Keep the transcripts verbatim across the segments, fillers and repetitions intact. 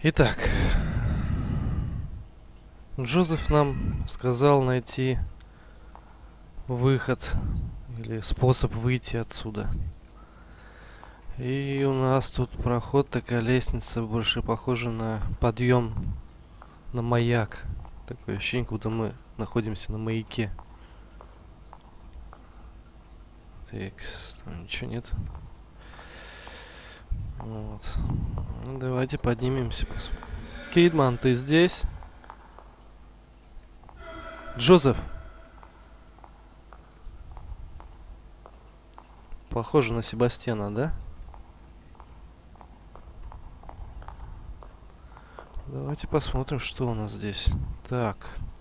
Итак, Джозеф нам сказал найти выход или способ выйти отсюда. И у нас тут проход, такая лестница, больше похожа на подъем на маяк. Такое ощущение, будто мы находимся на маяке. Так, там ничего нет. Вот. Ну, давайте поднимемся. Кейдман, ты здесь? Джозеф! Похоже на Себастьяна, да? Давайте посмотрим, что у нас здесь. Так.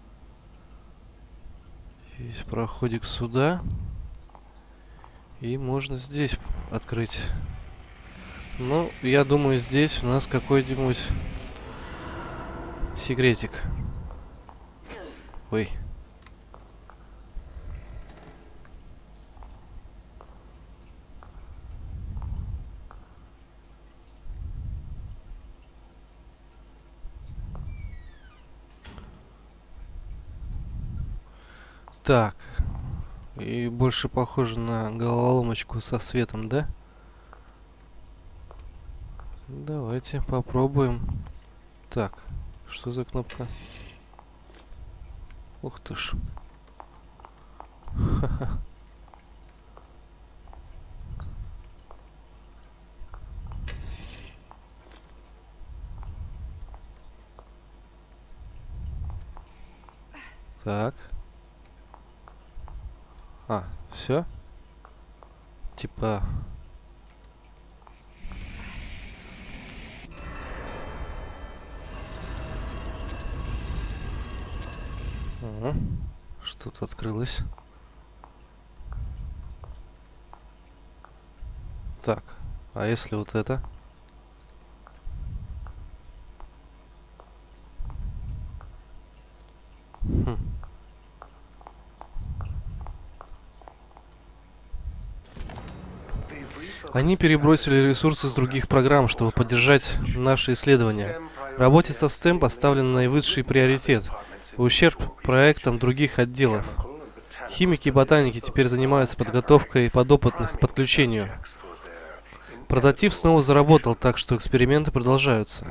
Есть проходик сюда. И можно здесь открыть. Ну, я думаю, здесь у нас какой-нибудь секретик. Ой. Так. И больше похоже на головоломочку со светом, да? Давайте попробуем. Так, что за кнопка? Ух ты ж. Ха-ха. Так. А, все? Типа... Ага. Что-то открылось. Так, а если вот это? Хм. Они перебросили ресурсы с других программ, чтобы поддержать наши исследования. Работе со стэм поставлен наивысший приоритет – в ущерб проектам других отделов. Химики и ботаники теперь занимаются подготовкой подопытных к подключению. Прототип снова заработал, так что эксперименты продолжаются.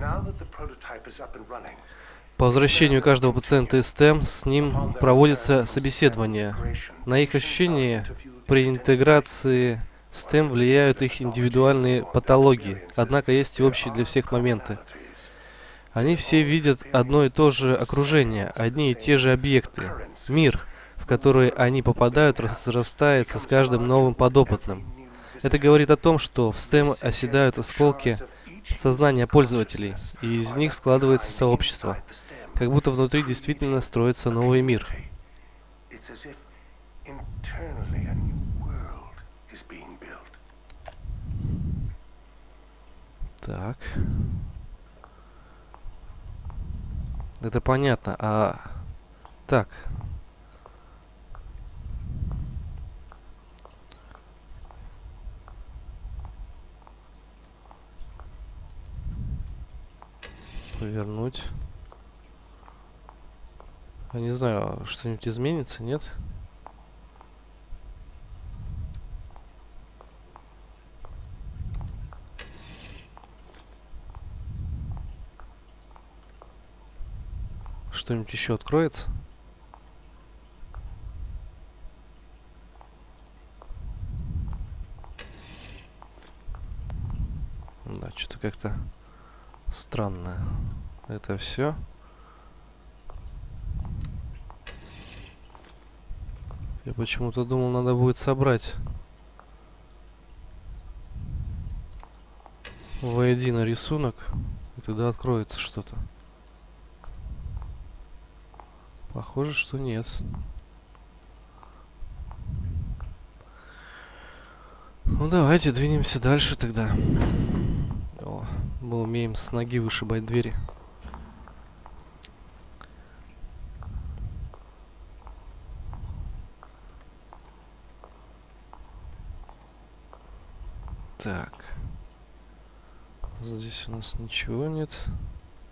По возвращению каждого пациента из стэм с ним проводится собеседование. На их ощущения при интеграции стэм влияют их индивидуальные патологии, однако есть и общие для всех моменты. Они все видят одно и то же окружение, одни и те же объекты. Мир, в который они попадают, разрастается с каждым новым подопытным. Это говорит о том, что в стэм оседают осколки сознания пользователей, и из них складывается сообщество. Как будто внутри действительно строится новый мир. Так. Это понятно. А... Так. Повернуть. Я не знаю, что-нибудь изменится, нет? Что-нибудь еще откроется? Да, что-то как-то странное. Это все. Я почему-то думал, надо будет собрать воедино рисунок, и тогда откроется что-то. Похоже, что нет. Ну давайте двинемся дальше тогда. О, мы умеем с ноги вышибать двери. Так. Здесь у нас ничего нет.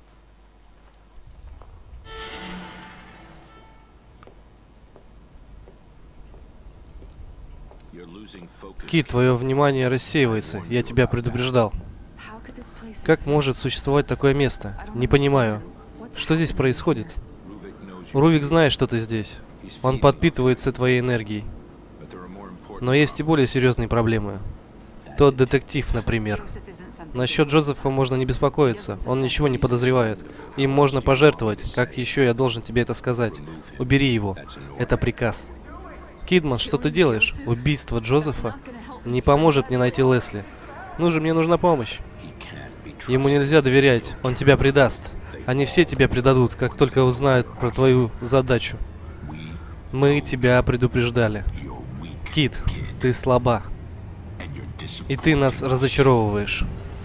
Кит, твое внимание рассеивается. Я тебя предупреждал. Как может существовать такое место? Не понимаю. Что здесь происходит? Рувик знает, что ты здесь. Он подпитывается твоей энергией. Но есть и более серьезные проблемы. Тот детектив, например. Насчет Джозефа можно не беспокоиться. Он ничего не подозревает. Им можно пожертвовать. Как еще я должен тебе это сказать? Убери его. Это приказ. Кидман, что ты делаешь? Убийство Джозефа не поможет мне найти Лесли. Ну же, мне нужна помощь. Ему нельзя доверять. Он тебя предаст. Они все тебя предадут, как только узнают про твою задачу. Мы тебя предупреждали. Кит, ты слаба. И ты нас разочаровываешь.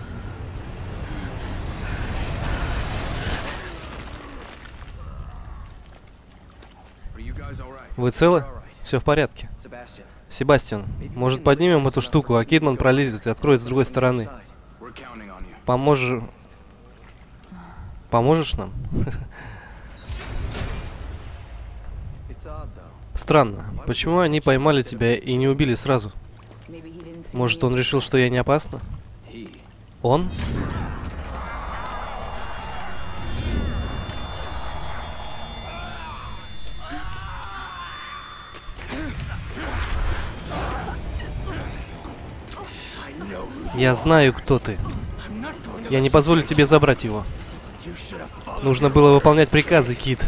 Вы целы? Все в порядке. Себастьян, может поднимем эту штуку, а Кидман пролезет и откроет с другой стороны. Поможешь... Поможешь нам? Странно. Почему они поймали тебя и не убили сразу? Может, он решил, что я не опасна? Он? Я знаю, кто ты. Я не позволю тебе забрать его. Нужно было выполнять приказы, Кит.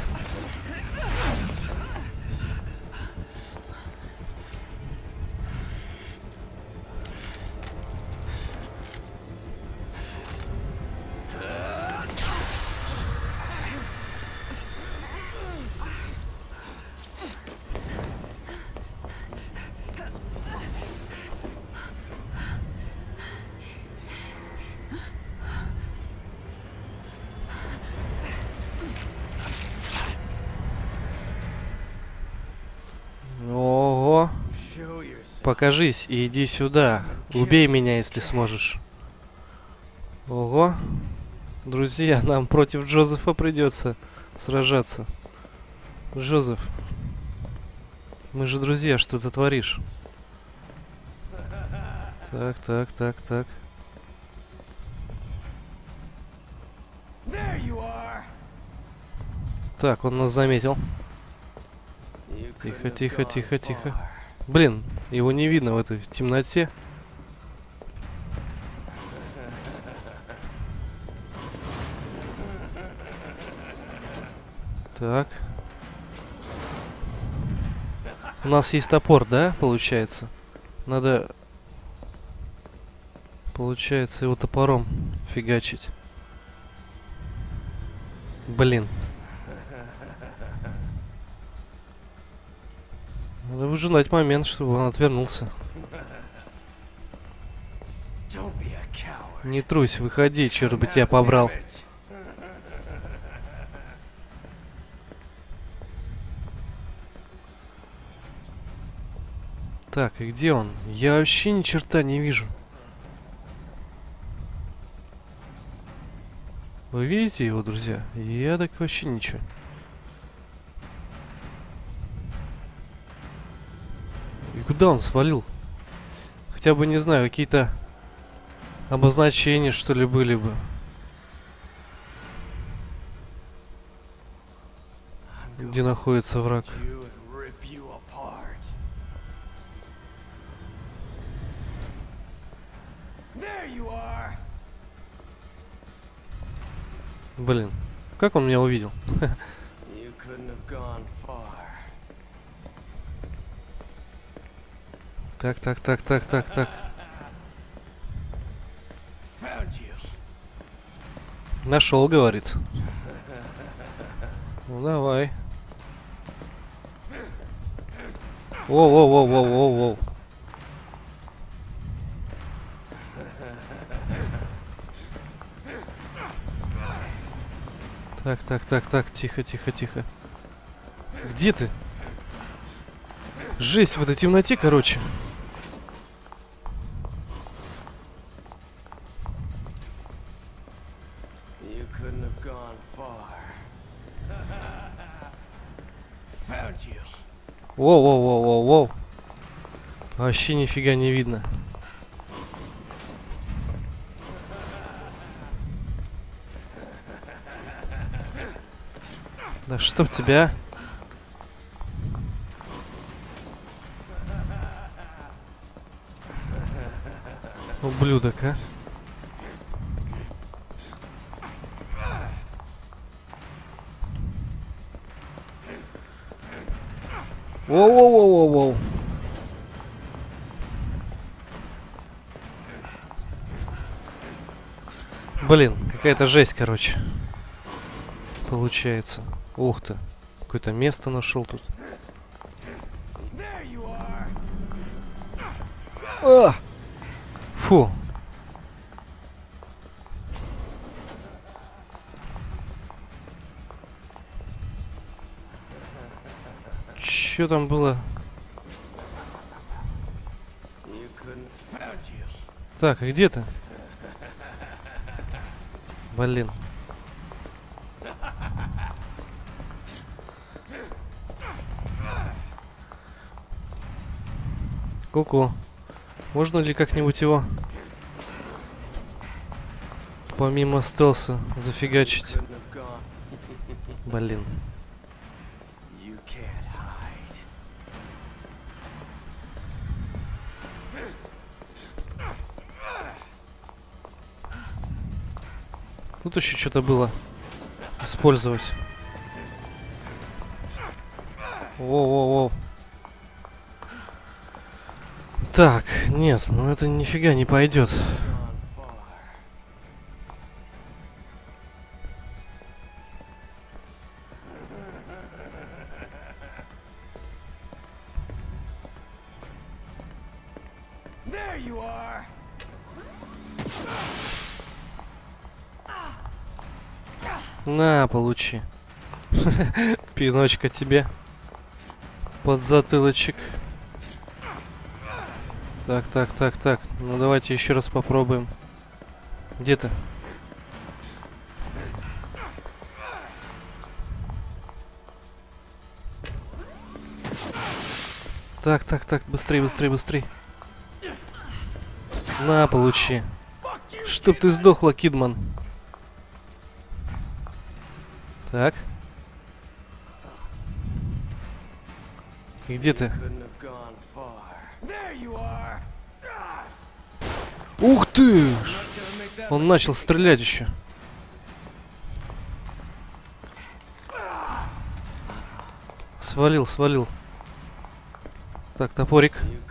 Ого. Покажись и иди сюда. Убей меня, если сможешь. Ого. Друзья, нам против Джозефа придется сражаться. Джозеф. Мы же друзья, что ты творишь? Так, так, так, так. Так, он нас заметил. Тихо, тихо, тихо, тихо. Блин, его не видно в этой в темноте. Так. У нас есть топор, да, получается? Надо, получается, его топором фигачить. Блин. Надо выжидать момент, чтобы он отвернулся. Не трусь, выходи, черт бы тебя побрал. Так, и где он? Я вообще ни черта не вижу. Вы видите его, друзья? Я так вообще ничего. И куда он свалил? Хотя бы, не знаю, какие-то обозначения, что ли, были бы. Где находится враг? Блин, как он меня увидел? Так, так, так, так, так, так. Нашел, говорит. Ну давай. Воу-воу-воу-воу-воу-воу. Так, так, так, так, тихо, тихо, тихо. Где ты? Жесть в этой темноте, короче. Воу-воу-воу-воу-воу. Вообще нифига не видно. Да чтоб тебя... Ублюдок, а? Воу-воу-воу-воу-воу. Блин, какая-то жесть, короче. Получается. Ух ты. Какое-то место нашел тут. А! Фу. Что там было? Так, а где ты? Блин. Ку-ку. Можно ли как-нибудь его помимо стелса зафигачить? Блин. Тут еще что-то было использовать. Воу-воу-воу. Так, нет, ну это нифига не пойдет. На, получи. Пиночка тебе. Под затылочек. Так, так, так, так. Ну давайте еще раз попробуем. Где ты? Так, так, так, быстрей, быстрей, быстрей. На, получи. Чтоб ты сдохла, Кидман. Так. И где ты? Ух ты! Он начал стрелять еще. Свалил, свалил. Так, топорик.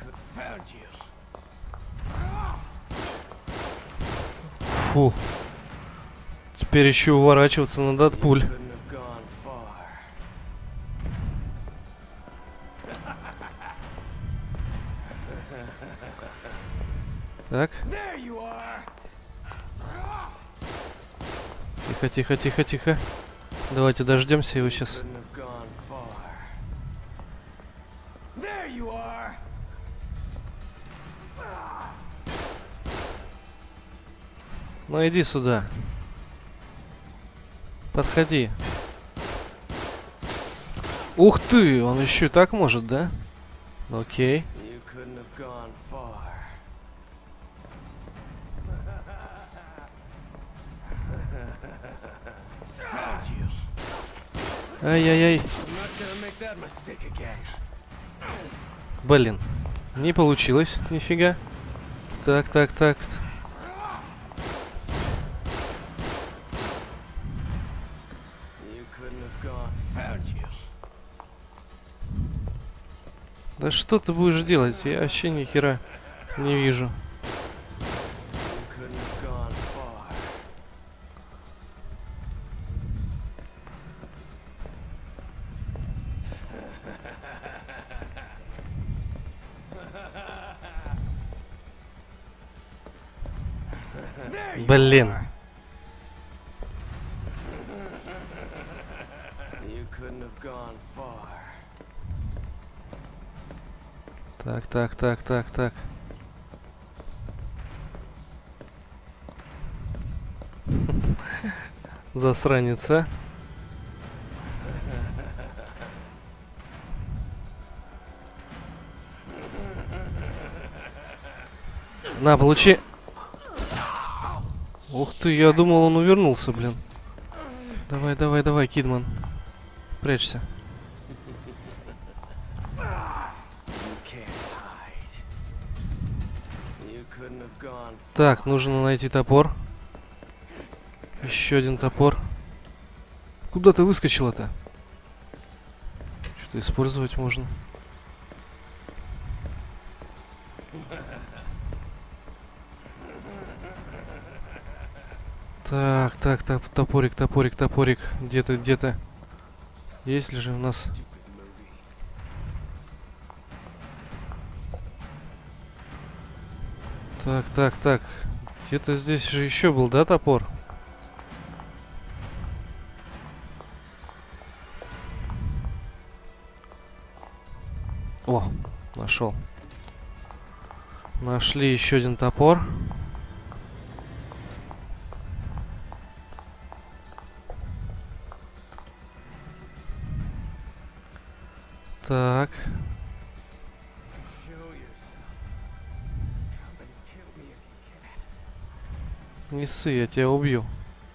Фу. Теперь еще уворачиваться надо от пуль. Так. Тихо, тихо, тихо, тихо. Давайте дождемся его сейчас. Ну иди сюда. Подходи. Ух ты, он еще и так может, да? Окей. Ай-яй-яй. Блин, не получилось, нифига. Так, так, так. Да что ты будешь делать? Я вообще ни хера не вижу. Блин. Так, так, так, так, так. Засранец, а? На, получи. Ух ты, я думал, он увернулся, блин. Давай, давай, давай, Кидман. Прячься. Так, нужно найти топор. Еще один топор. Куда ты выскочила-то? Что-то использовать можно. Так, так, так, топорик, топорик, топорик. Где-то, где-то. Есть ли же у нас... Так, так, так. Где-то здесь же еще был, да, топор? О, нашел. Нашли еще один топор. Так. Не ссы, я тебя убью.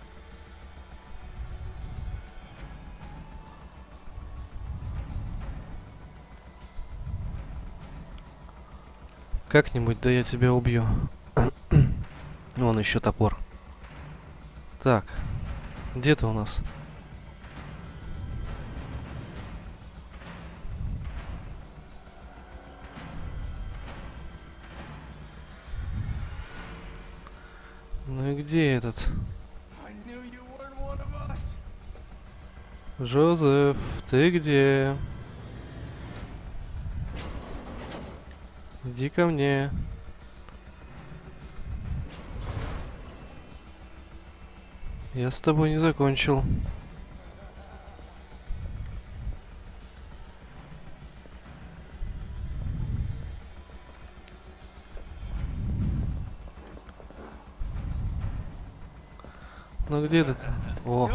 Как-нибудь, да я тебя убью. Вон еще топор. Так. Где ты у нас? Ну и где этот? Джозеф, ты где? Иди ко мне. Я с тобой не закончил. Ну где ты? О.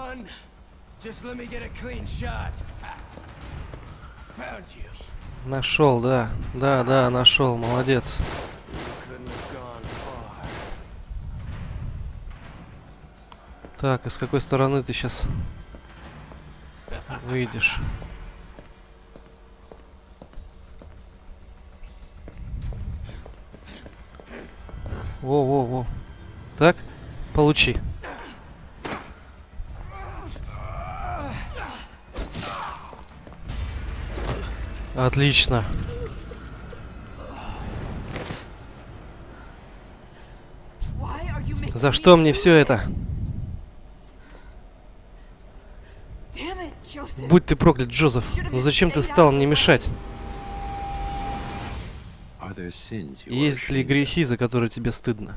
Нашел, да. Да, да, нашел. Молодец. Так, и с какой стороны ты сейчас выйдешь? Во-во-во. Так, получи. Отлично. За что мне все это? Будь ты проклят, Джозеф. Но зачем ты стал мне мешать? Есть ли грехи, за которые тебе стыдно?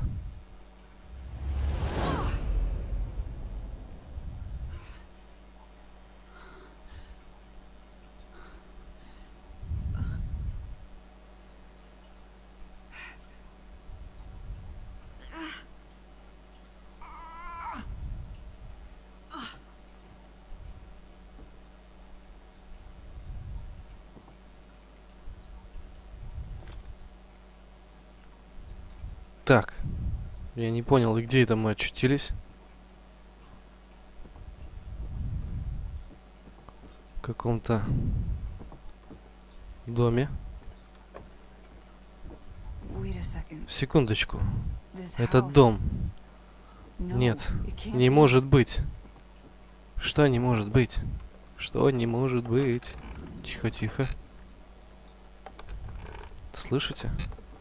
Так, я не понял, где это мы очутились? В каком-то доме. Секундочку. Этот дом. Нет, не может быть. Что не может быть? Что не может быть? Тихо, тихо. Слышите?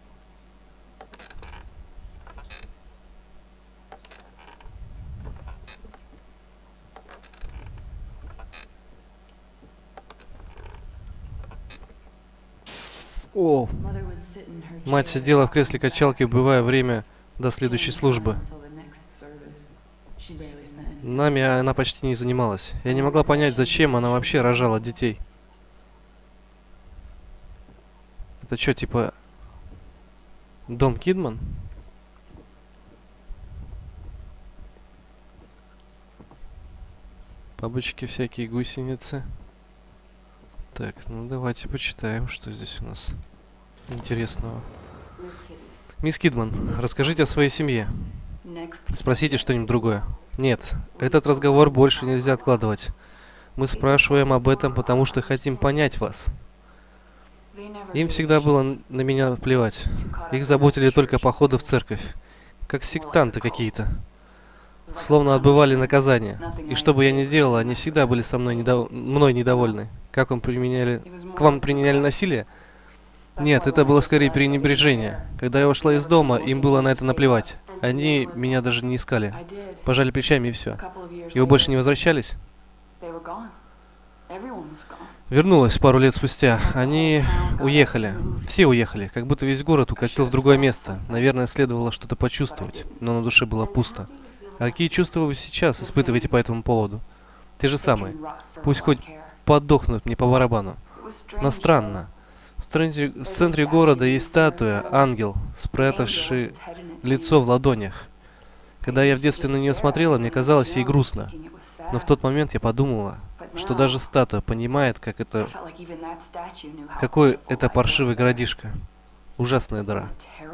О, мать сидела в кресле качалки, убивая время до следующей службы. Нами она почти не занималась. Я не могла понять, зачем она вообще рожала детей. Это что, типа дом Кидман? Бабочки всякие, гусеницы. Так, ну давайте почитаем, что здесь у нас интересного. Мисс Кидман, расскажите о своей семье. Спросите что-нибудь другое. Нет, этот разговор больше нельзя откладывать. Мы спрашиваем об этом, потому что хотим понять вас. Им всегда было на меня плевать. Их заботили только походы в церковь. Как сектанты какие-то. Словно отбывали наказание. И что бы я ни делал, они всегда были со мной, недов... мной недовольны. Как вам применяли... К вам применяли насилие? Нет, это было скорее пренебрежение. Когда я ушла из дома, им было на это наплевать. Они меня даже не искали. Пожали плечами и все. И вы больше не возвращались? Вернулась пару лет спустя. Они уехали. Все уехали. Как будто весь город укатил в другое место. Наверное, следовало что-то почувствовать. Но на душе было пусто. А какие чувства вы сейчас испытываете по этому поводу? Те же самые. Пусть хоть подохнут мне по барабану. Но странно. В центре, в центре города есть статуя, ангел, спрятавший лицо в ладонях. Когда я в детстве на нее смотрела, мне казалось ей грустно. Но в тот момент я подумала, что даже статуя понимает, как это... какой это паршивый городишко. Ужасная дыра.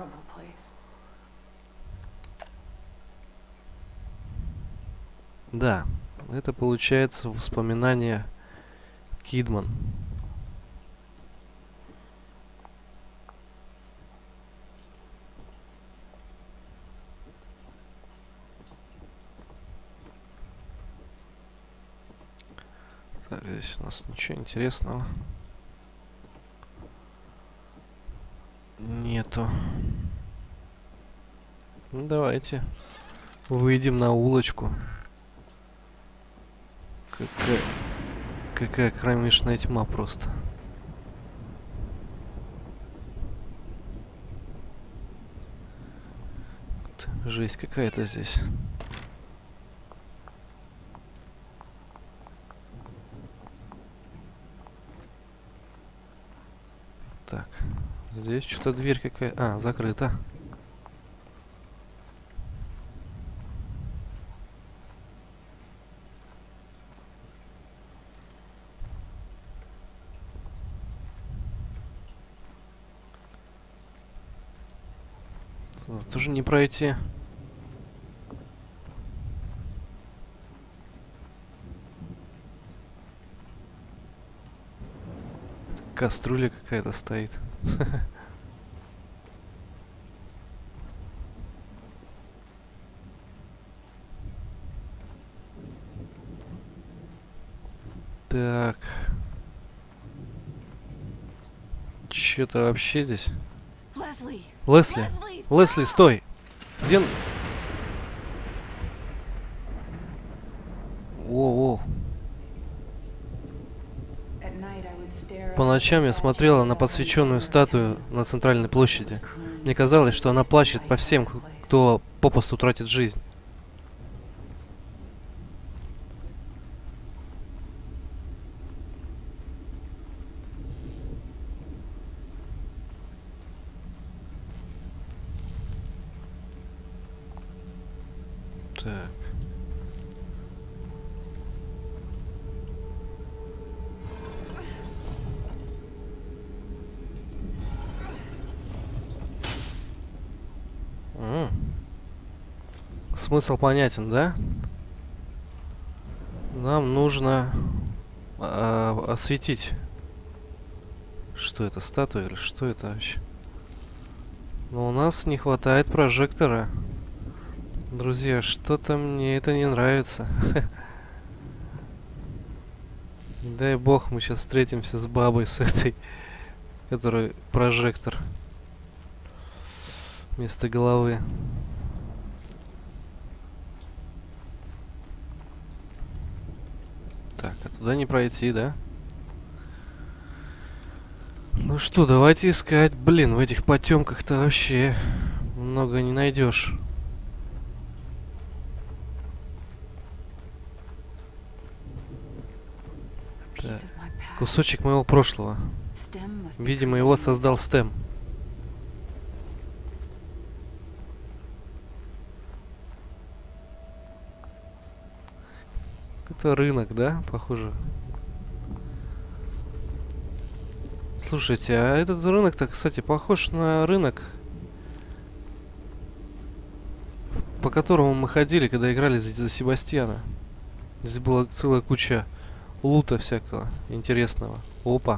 Да, это получается воспоминание Кидман. Так, здесь у нас ничего интересного нету. Ну, давайте выйдем на улочку. Какая, какая кромешная тьма просто. Жесть какая-то здесь. Так, здесь что-то дверь какая... А, закрыта. Тоже не пройти. Кастрюля какая-то стоит. Так. Че-то вообще здесь? Лесли! Лесли, стой! Где... О-о. По ночам я смотрела на подсвеченную статую на центральной площади. Мне казалось, что она плачет по всем, кто попусту тратит жизнь. Так. М-м. Смысл понятен, да? Нам нужно а, осветить. Что это, статуя или что это вообще? Но у нас не хватает прожектора. Друзья, что-то мне это не нравится. Дай бог, мы сейчас встретимся с бабой, с этой, которая прожектор вместо головы. Так, а туда не пройти, да? Ну что, давайте искать. Блин, в этих потемках-то вообще много не найдешь. Так. Кусочек моего прошлого. Видимо, его создал Стэм. Это рынок, да? Похоже. Слушайте, а этот рынок-то, кстати, похож на рынок по которому мы ходили, когда играли за, за Себастьяна. Здесь была целая куча лута всякого интересного. Опа.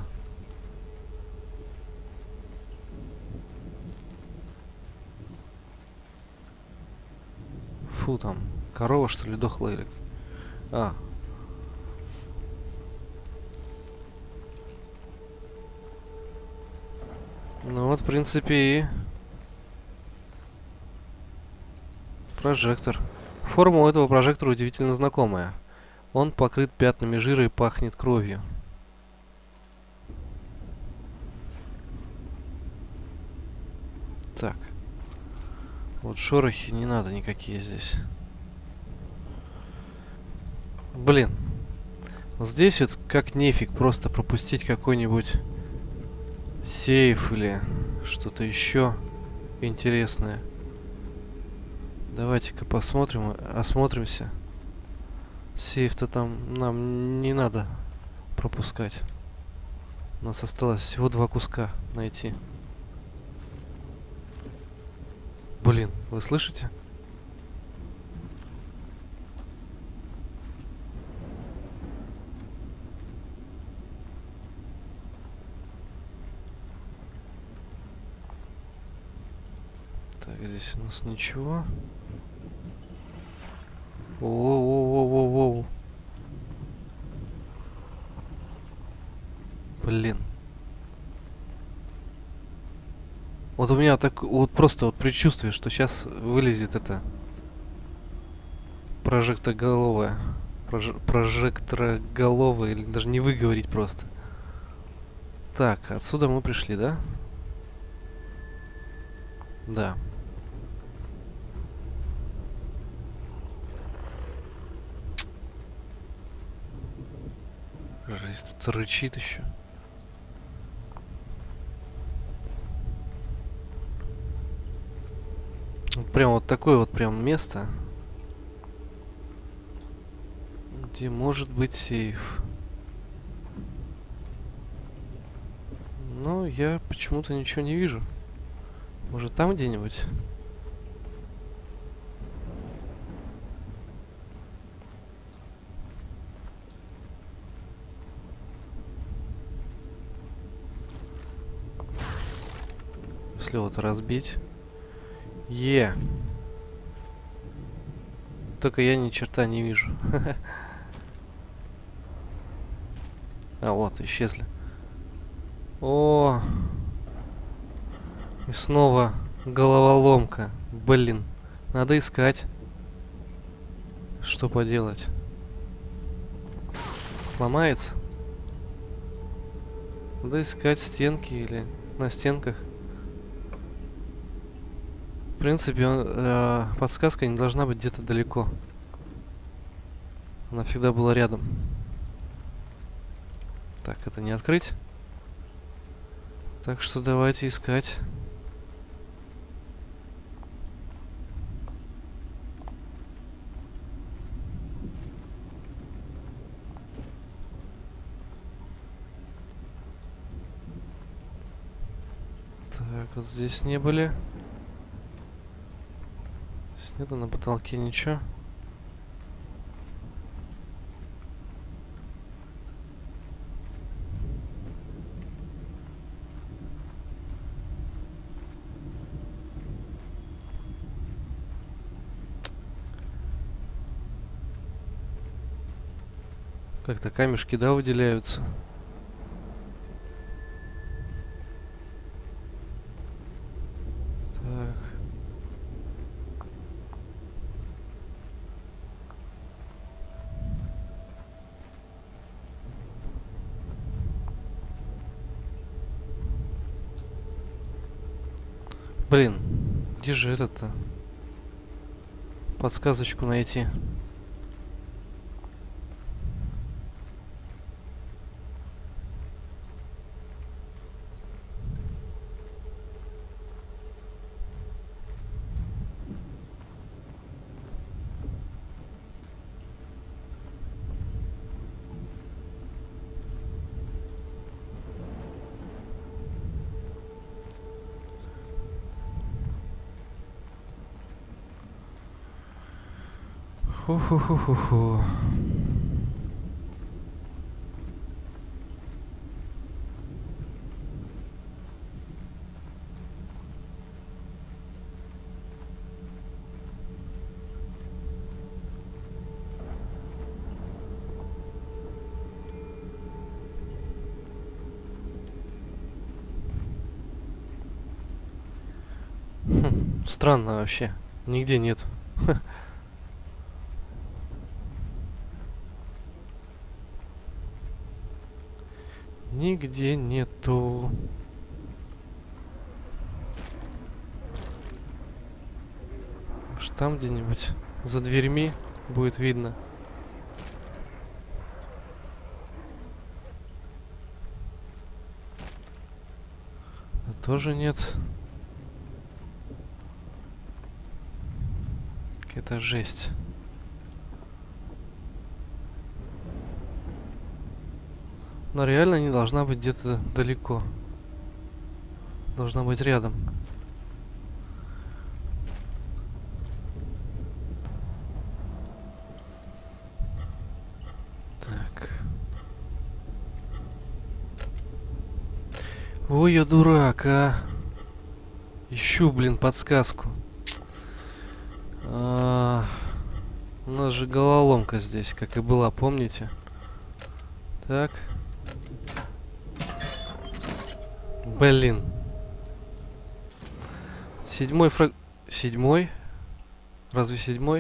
Фу, там корова, что ли, дохла или... А. Ну вот, в принципе, и... Прожектор. Форма у этого прожектора удивительно знакомая. Он покрыт пятнами жира и пахнет кровью. Так. Вот шорохи не надо никакие здесь. Блин. Вот здесь вот как нефиг просто пропустить какой-нибудь сейф или что-то еще интересное. Давайте-ка посмотрим, осмотримся. Сейф-то там нам не надо пропускать. У нас осталось всего два куска найти. Блин, вы слышите? Так, здесь у нас ничего. Воу-воу-воу-воу-воу. Блин. Вот у меня так вот просто вот предчувствие, что сейчас вылезет это прожектороголовая. Прож... Прожектороголовая, или даже не выговорить просто. Так, отсюда мы пришли, да? Да. Здесь тут рычит еще. Вот прям вот такое вот прям место, где может быть сейф. Но я почему-то ничего не вижу. Может, там где-нибудь? Если вот разбить. Е. Только я ни черта не вижу. А вот, исчезли. О. И снова головоломка. Блин. Надо искать. Что поделать? Сломается? Надо искать стенки или на стенках. В принципе, он, э, подсказка не должна быть где-то далеко. Она всегда была рядом. Так, это не открыть. Так что давайте искать. Так, вот здесь не были. Здесь нету на потолке ничего. Как-то камешки, да, выделяются. Так. Блин, где же этот-то? Подсказочку найти. Ху-ху-ху-ху-ху. Хм, странно вообще. Нигде нет. Нигде нету. Может, там где-нибудь за дверьми будет видно. А тоже нет. Какая-то жесть. Но реально не должна быть где-то далеко. Должна быть рядом. Так. Ой, я дурак, а. Ищу, блин, подсказку. А, у нас же головоломка здесь, как и была, помните? Так. Блин. Седьмой фраг... Седьмой? Разве седьмой?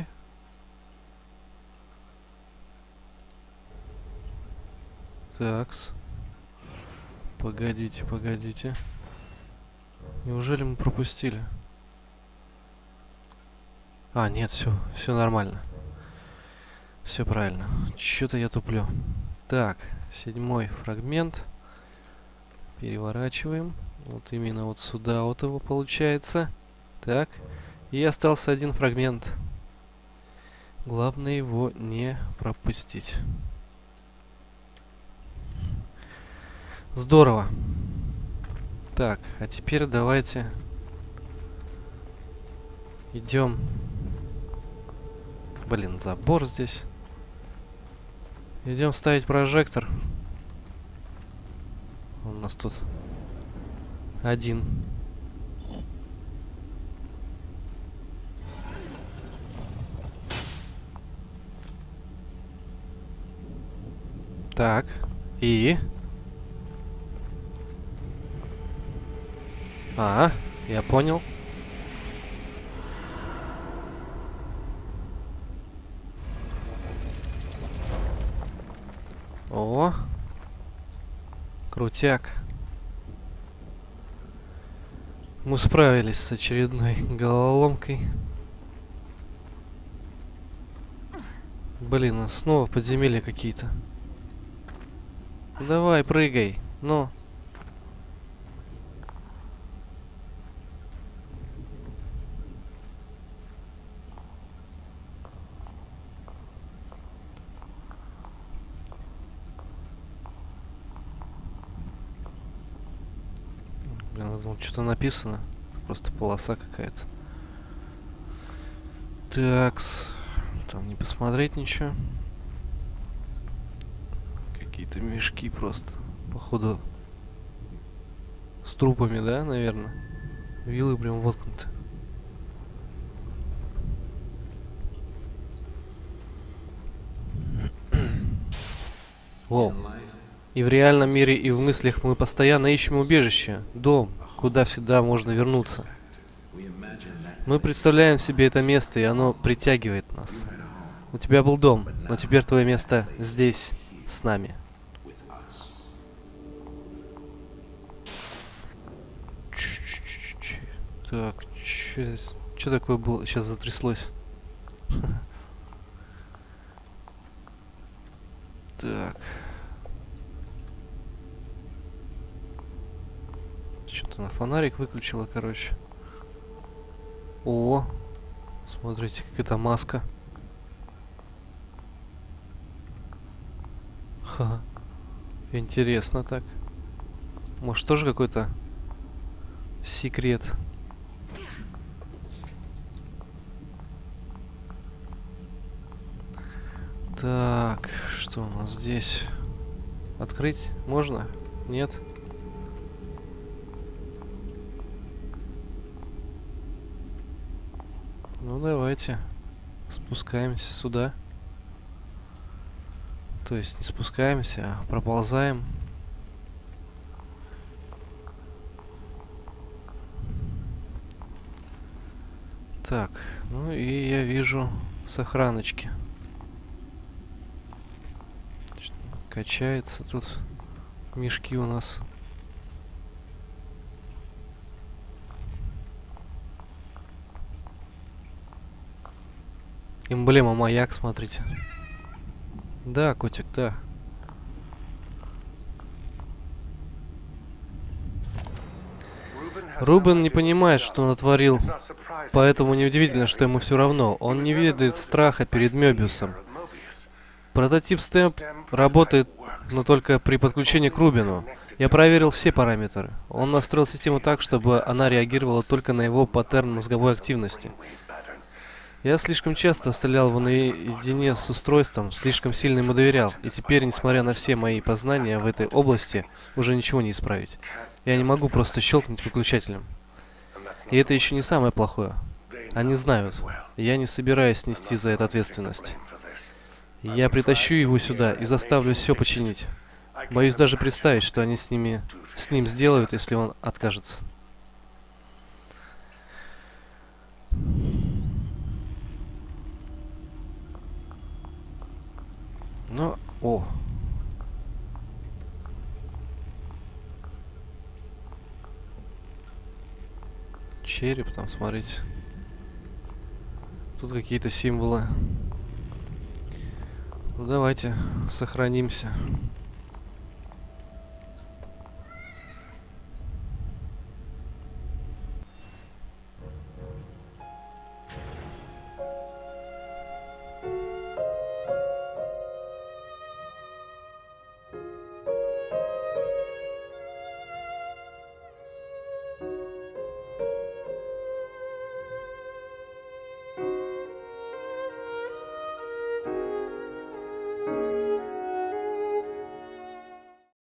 Такс. Погодите, погодите. Неужели мы пропустили? А, нет, все, все нормально. Все правильно. Что-то я туплю. Так, седьмой фрагмент. Переворачиваем. Вот именно вот сюда вот его получается. Так. И остался один фрагмент. Главное его не пропустить. Здорово. Так, а теперь давайте идем. Блин, забор здесь. Идем ставить прожектор. Он у нас тут один. Так, и... А, я понял. О, крутяк. Мы справились с очередной головоломкой. Блин, а снова подземелья какие-то. Давай, прыгай. Ну. Блин, я думал, что-то написано. Просто полоса какая-то. Такс. Там не посмотреть ничего. Какие-то мешки просто. Походу с трупами, да, наверное? Вилы прям воткнуты. Воу. И в реальном мире, и в мыслях мы постоянно ищем убежище, дом, куда всегда можно вернуться. Мы представляем себе это место, и оно притягивает нас. У тебя был дом, но теперь твое место здесь, с нами. Так, что такое было? Сейчас затряслось. Так. Что-то на фонарик выключила, короче. О, смотрите, как это маска. Ха, интересно так. Может, тоже какой-то секрет? Так, что у нас здесь? Открыть можно? Нет? Ну давайте спускаемся сюда. То есть не спускаемся, а проползаем. Так, ну и я вижу сохраночки. Качается тут мешки у нас. Эмблема маяк, смотрите. Да, котик, да. Рубен не понимает, что натворил, поэтому неудивительно, что ему все равно. Он не ведает страха перед Мёбиусом. Прототип Стэмп работает, но только при подключении к Рубину. Я проверил все параметры. Он настроил систему так, чтобы она реагировала только на его паттерн мозговой активности. Я слишком часто оставлял его наедине с устройством, слишком сильно ему доверял, и теперь, несмотря на все мои познания в этой области, уже ничего не исправить. Я не могу просто щелкнуть выключателем. И это еще не самое плохое. Они знают. Я не собираюсь нести за это ответственность. Я притащу его сюда и заставлю все починить. Боюсь даже представить, что они с ними, с ним сделают, если он откажется. Ну, о. Череп там, смотрите. Тут какие-то символы. Ну, давайте сохранимся.